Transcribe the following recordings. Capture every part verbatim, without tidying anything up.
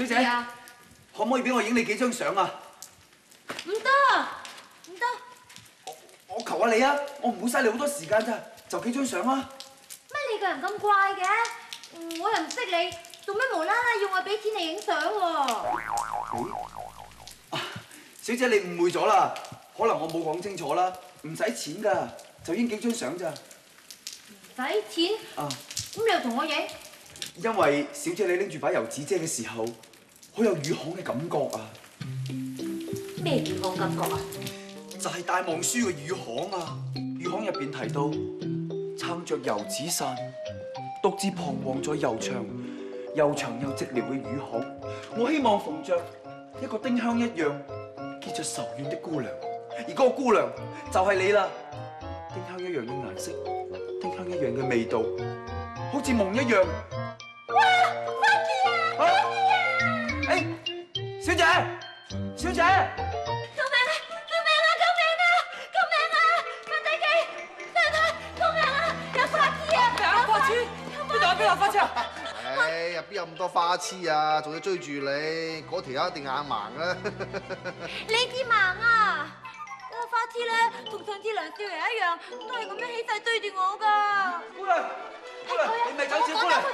小姐，可唔可以俾我影你幾張相啊？ 唔得，唔得。 我我求下你啊！我唔會嘥你好多時間咋，就幾張相啊！ 乜你個人咁怪嘅？我又唔識你，做咩無啦啦要我俾錢你影相喎？ 小姐，你誤會咗啦，可能我冇講清楚啦，唔使錢㗎，就影幾張相咋。 唔使錢？ 啊！ 咁你又同我影？ 因為小姐你拎住把油紙遮嘅時候，好有宇航嘅感覺啊！ 咩宇航感覺啊？ 就係戴望舒嘅宇航啊！宇航入邊提到撐着油紙傘，獨自彷徨在悠長、又長又寂寥嘅宇航。我希望逢着一個丁香一樣結着愁怨的姑娘，而嗰個姑娘就係你啦！丁香一樣嘅顏色，丁香一樣嘅味道，好似夢一樣。 哇！花枝啊！花枝啊！ 誒，小姐，小姐！ 救命啊！救命啊！救命啊！救命啊！文仔記，太太，救命啊！有花枝啊！ 咩啊？花痴？邊度有邊有花痴啊？ 唉呀，邊有咁多花痴啊？仲要追住你，嗰條友一定眼盲啦！ 你至盲啊！嗰個花痴咧，同上次梁少爺一樣，都係咁樣起勢追住我噶。 姑娘，姑娘，你咪走住，姑娘。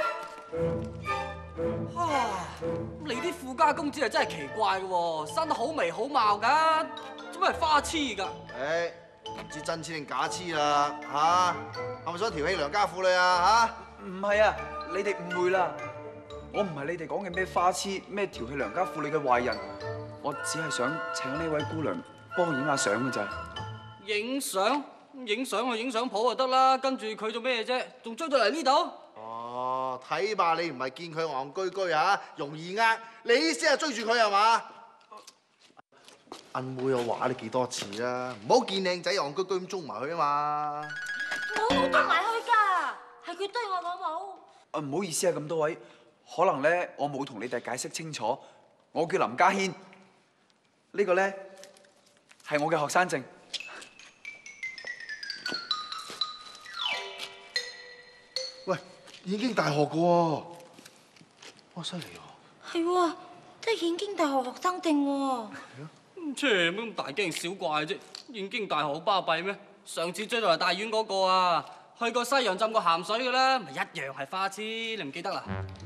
啊！你啲富家公子啊，真係奇怪嘅喎，生得好眉好貌㗎，做咩係花痴㗎？ 唉，唔知真痴定假痴啦嚇，係咪想調戲良家婦女啊嚇？ 唔係啊，你哋誤會啦，我唔係你哋講嘅咩花痴、咩調戲良家婦女嘅壞人，我只係想請呢位姑娘幫我影下相嘅咋。 影相？影相去影相鋪就得啦，跟住佢做咩啫？仲追到嚟呢度？ 哦，睇吧，你唔係見佢戇居居嚇，容易呃，你意思係追住佢係嘛？阿妹我話你幾多次啦，唔好見靚仔戇居居咁捉埋佢啊嘛！ 我冇捉埋去㗎，係佢追我好冇。 啊，唔好意思啊，咁多位，可能咧我冇同你哋解釋清楚，我叫林家軒，呢個咧係我嘅學生證。 喂，燕京大學嘅喎，哇犀利喎！ 係喎，真係燕京大學學生證喎。 切，乜咁大驚小怪啫？燕京大學好巴閉咩？上次追到嚟大院嗰個啊，去過西洋浸過鹹水嘅啦，咪一樣係花痴，你唔記得啦？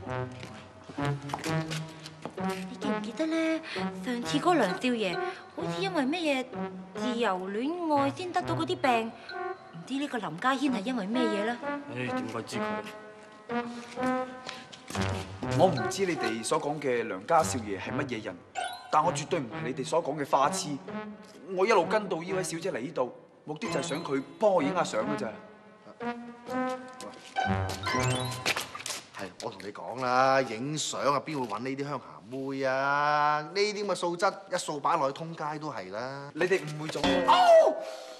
你記唔記得咧？上次嗰梁少爺好似因為乜嘢自由戀愛先得到嗰啲病，唔知呢個林家軒係因為咩嘢咧？ 唉，點鬼知佢？ 我唔知你哋所講嘅梁家少爺係乜嘢人，但我絕對唔係你哋所講嘅花痴。我一路跟到呢位小姐嚟呢度，目的就係想佢幫我影下相㗎咋。 係，我同你講啦，影相啊，邊會揾呢啲鄉下妹啊？呢啲咁嘅素質，一掃把落去通街都係啦。 你哋誤會咗。哦、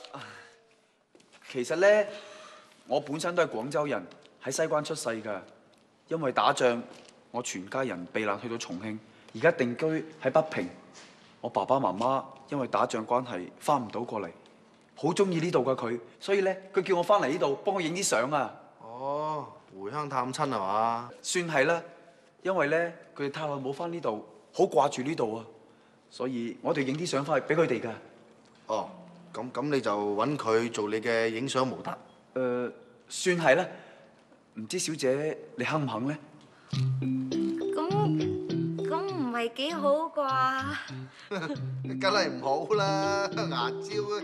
其實咧，我本身都係廣州人，喺西關出世㗎。因為打仗，我全家人避難去到重慶，而家定居喺北平。我爸爸媽媽因為打仗關係翻唔到過嚟，好中意呢度㗎佢，所以咧佢叫我翻嚟呢度幫我影啲相啊。 哦，回鄉探親係嘛？ 算係啦，因為咧佢哋太耐冇翻呢度，好掛住呢度啊，所以我哋影啲相翻去俾佢哋㗎。 哦，咁咁你就揾佢做你嘅影相模特。 誒、呃，算係啦。唔知小姐你肯唔肯咧？ 咁咁唔係幾好啩？ 梗係唔好啦，牙蕉啊！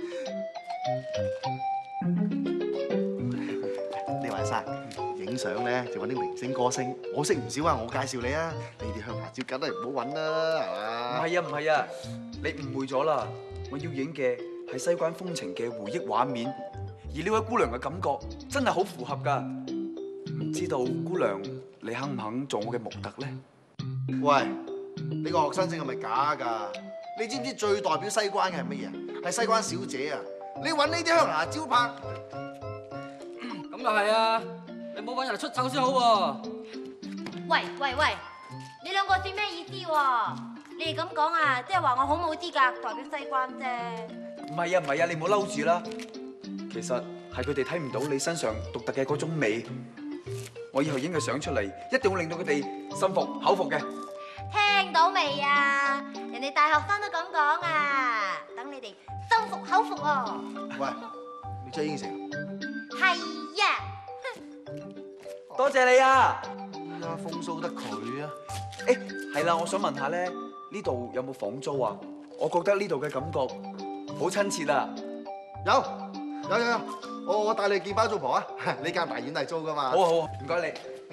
呢位生影相咧就揾啲明星歌星，我識唔少啊，我介紹你啊。呢啲鄉下蕉梗係唔好揾啦，係嘛？ 唔係啊，唔係啊，你誤會咗啦。我要影嘅係西關風情嘅回憶畫面，而呢位姑娘嘅感覺真係好符合㗎。唔知道姑娘你肯唔肯做我嘅模特咧？ 喂，你個學生證係咪假㗎？你知唔知最代表西關嘅係乜嘢？係西關小姐啊！你揾呢啲鄉下蕉拍， 咁又係啊！你冇揾人嚟出醜先好喎。 喂喂喂，你兩個算咩意思喎？你哋咁講啊，即係話我好冇資格代表西關啫。 唔係啊，唔係啊，你唔好嬲住啦。其實係佢哋睇唔到你身上獨特嘅嗰種美。我以後影嘅相出嚟，一定會令到佢哋心服口服嘅。 聽到未啊？人哋大學生都咁講啊，等你哋心服口服喎。 喂，你真係應承？ 係呀。 多謝你啊！ 啊，風騷得佢啊！ 誒，係啦，我想問下咧，呢度有冇房租啊？我覺得呢度嘅感覺好親切啊！ 有有有有，我我帶你去見包租婆啊！呢間大院係租噶嘛。 好啊好啊，唔該你。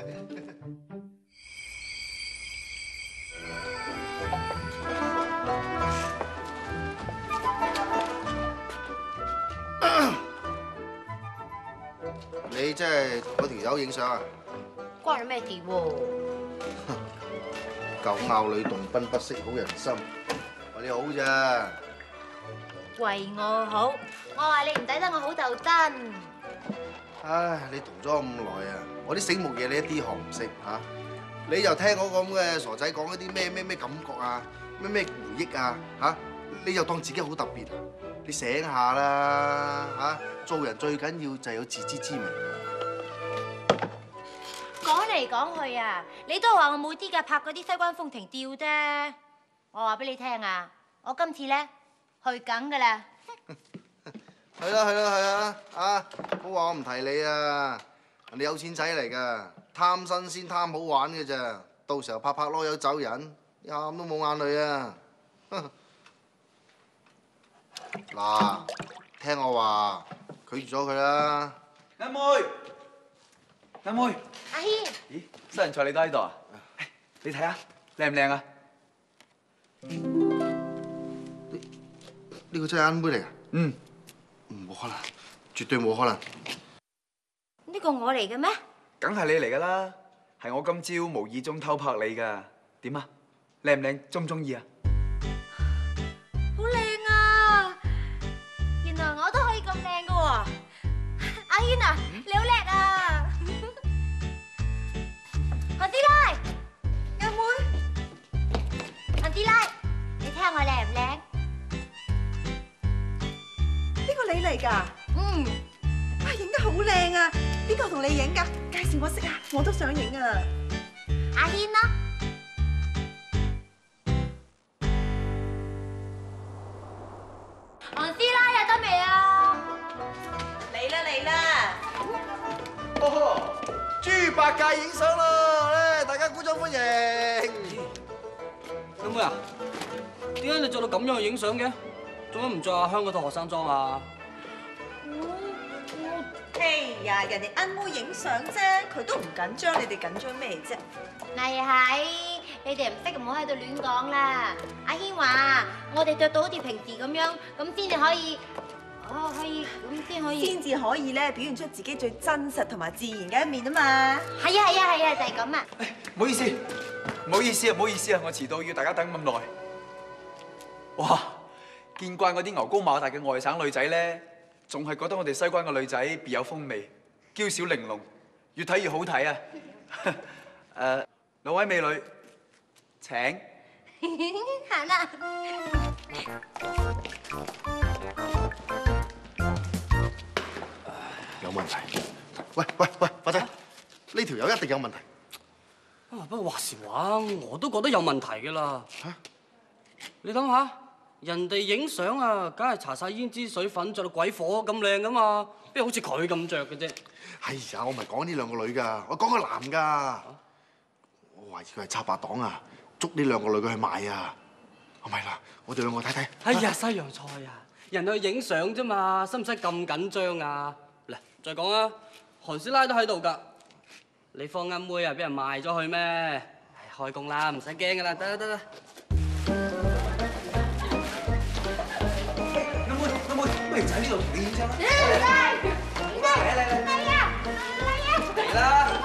你即係同嗰條友影相啊？ 關你咩事喎？ 狗咬女動賓不識好人心，為你好咋？ 為我好，我話你唔抵得我好就真。 唉，你同咗我咁耐啊，我啲醒目嘢你一啲學唔識嚇。你又聽嗰個咁嘅傻仔講一啲咩咩咩感覺啊，咩咩回憶啊嚇，你又當自己好特別啊？你醒下啦嚇！做人最緊要就係有自知之明。 講嚟講去啊，你都話我冇資格拍嗰啲西關風情照啫。我話俾你聽啊，我今次咧去緊噶啦。 係啦係啦係啊！啊，唔好話我唔提你啊！人哋有錢仔嚟㗎，貪新鮮貪好玩嘅咋，到時候拍拍籮柚走人，喊都冇眼淚啊！嗱，聽我話，拒絕咗佢啦。 阿妹，阿妹， 阿軒， 咦，西人菜你都喺度啊？你睇下靚唔靚啊？ 呢個真係啱妹嚟㗎？ 嗯， 冇可能，絕對冇可能。 呢個我嚟嘅咩？ 梗係你嚟㗎啦，係我今朝無意中偷拍你㗎。點啊？靚唔靚？中唔中意啊？ 好靚啊！原來我都可以咁靚㗎喎。阿軒啊，你好叻啊！韓師奶，阿妹，韓師奶，你睇下我靚唔靚？ 呢個你嚟㗎？ 嗯， 哇，影得好靚啊！邊個同你影㗎？介紹我識下，我都想影啊！ 阿軒啦。韓師奶有得未啊？ 嚟啦嚟啦！ 哦，豬八戒影相咯，咧大家鼓掌歡迎。 阿妹啊，點解你着到咁樣去影相嘅？做乜唔着阿香嗰套學生裝啊？ 哎呀，人哋恩妹影相啫，佢都唔緊張，你哋緊張咩啫？ 係係，你哋唔識唔好喺度亂講啦。阿軒話：我哋着到好似平時咁樣，咁先至可以，哦可以，咁先可以。 先至可以咧表現出自己最真實同埋自然嘅一面啊嘛！ 係啊係啊係啊，就係咁啊！ 唔好意思，唔好意思啊，唔好意思啊，我遲到要大家等咁耐。哇！見慣嗰啲牛高馬大嘅外省女仔咧，仲係覺得我哋西關嘅女仔別有風味，嬌小玲瓏，越睇越好睇啊！誒，兩位美女，請。 行啦。 有問題？喂喂喂，發仔，呢條友一定有問題。 啊，不過話時話，我都覺得有問題㗎啦。嚇！你諗下，人哋影相啊，梗係搽晒胭脂水粉，着到鬼火咁靚㗎嘛，邊好似佢咁着嘅啫？ 哎呀，我唔係講呢兩個女㗎，我講個男㗎。我懷疑佢係插白黨啊，捉呢兩個女去賣啊。唔係啦，我哋兩個睇睇。 哎呀，西洋菜啊，人去影相啫嘛，使唔使咁緊張啊？嚟，再講啊，韓師奶都喺度㗎。你放恩妹啊，俾人賣咗去咩？唉，開工啦，唔使驚㗎啦，得啦得啦。 阿妹，阿妹，不如就喺呢度同你影張啦。 嚟嚟嚟嚟啊！嚟啊！ 嚟啦！